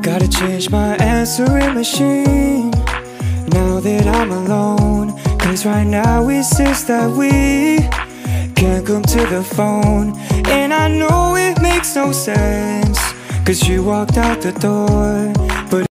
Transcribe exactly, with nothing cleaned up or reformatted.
Gotta change my answering machine now that I'm alone. Cause right now it's just that we can't come to the phone. And I know it makes no sense, cause you walked out the door, but